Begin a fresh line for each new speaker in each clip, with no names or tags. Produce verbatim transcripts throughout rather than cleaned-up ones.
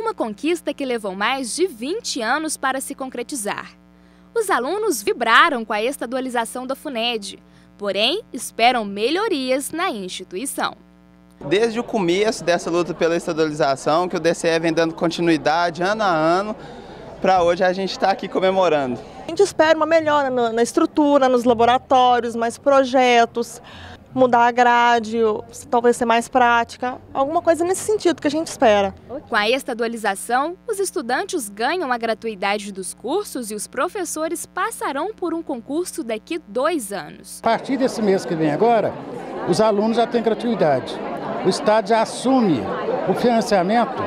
Uma conquista que levou mais de vinte anos para se concretizar. Os alunos vibraram com a estadualização da FUNED, porém esperam melhorias na instituição.
Desde o começo dessa luta pela estadualização, que o D C E vem dando continuidade ano a ano, para hoje a gente está aqui comemorando.
A gente espera uma melhora na estrutura, nos laboratórios, mais projetos, mudar a grade, talvez ser mais prática, alguma coisa nesse sentido que a gente espera.
Com a estadualização, os estudantes ganham a gratuidade dos cursos e os professores passarão por um concurso daqui dois anos.
A partir desse mês que vem agora, os alunos já têm gratuidade. O Estado já assume o financiamento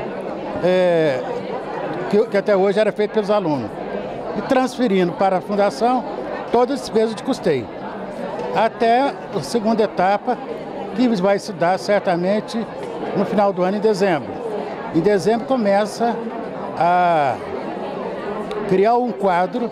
é, que, que até hoje era feito pelos alunos, e transferindo para a Fundação toda a despesa de custeio. Até a segunda etapa, que vai se dar certamente no final do ano, em dezembro. Em dezembro começa a criar um quadro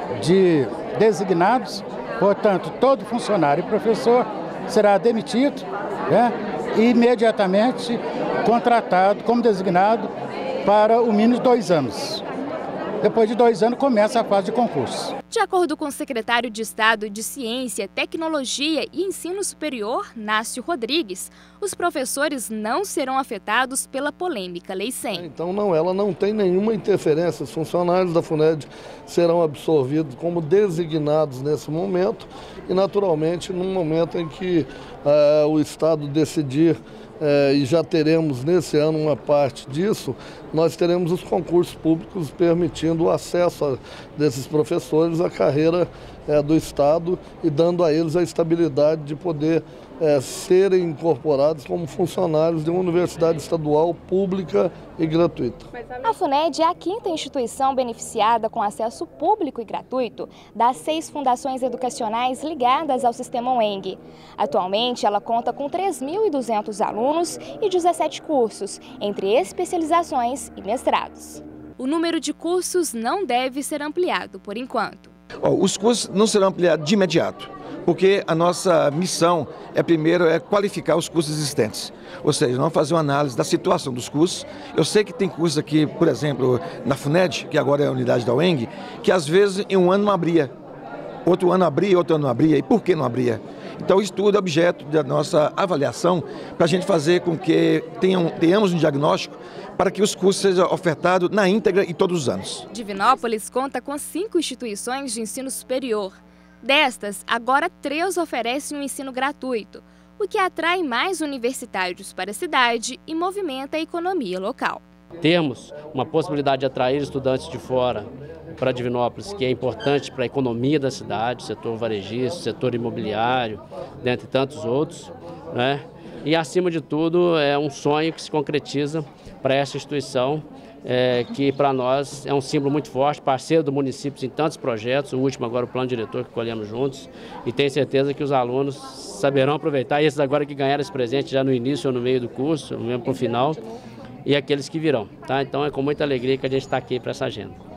de designados, portanto, todo funcionário e professor será demitido, né, e imediatamente contratado como designado para o mínimo de dois anos. Depois de dois anos começa a fase de concurso.
De acordo com o secretário de Estado de Ciência, Tecnologia e Ensino Superior, Nácio Rodrigues, os professores não serão afetados pela polêmica Lei cem.
Então não, ela não tem nenhuma interferência. Os funcionários da FUNED serão absorvidos como designados nesse momento e, naturalmente, no momento em que uh, o Estado decidir, É, e já teremos nesse ano uma parte disso, nós teremos os concursos públicos permitindo o acesso a, desses professores à carreira é, do Estado e dando a eles a estabilidade de poder é, serem incorporados como funcionários de uma universidade estadual pública e gratuita.
A FUNED é a quinta instituição beneficiada com acesso público e gratuito das seis fundações educacionais ligadas ao sistema U E N G. Atualmente, ela conta com três mil e duzentos alunos e dezessete cursos, entre especializações e mestrados. O número de cursos não deve ser ampliado por enquanto.
Os cursos não serão ampliados de imediato, porque a nossa missão é primeiro é qualificar os cursos existentes. Ou seja, vamos fazer uma análise da situação dos cursos. Eu sei que tem cursos aqui, por exemplo, na FUNED, que agora é a unidade da U E N G, que às vezes em um ano não abria. Outro ano abria, outro ano não abria. E por que não abria? Então, o estudo é objeto da nossa avaliação para a gente fazer com que tenham, tenhamos um diagnóstico para que os cursos sejam ofertados na íntegra e todos os anos.
Divinópolis conta com cinco instituições de ensino superior. Destas, agora três oferecem um ensino gratuito, o que atrai mais universitários para a cidade e movimenta a economia local.
Temos uma possibilidade de atrair estudantes de fora para Divinópolis, que é importante para a economia da cidade, setor varejista, setor imobiliário, dentre tantos outros, né? E, acima de tudo, é um sonho que se concretiza para essa instituição, é, que para nós é um símbolo muito forte, parceiro do município em tantos projetos, o último agora o plano diretor que colhemos juntos, e tenho certeza que os alunos saberão aproveitar, esses agora que ganharam esse presente já no início ou no meio do curso, ou mesmo para o final, e aqueles que virão, tá? Então é com muita alegria que a gente está aqui para essa agenda.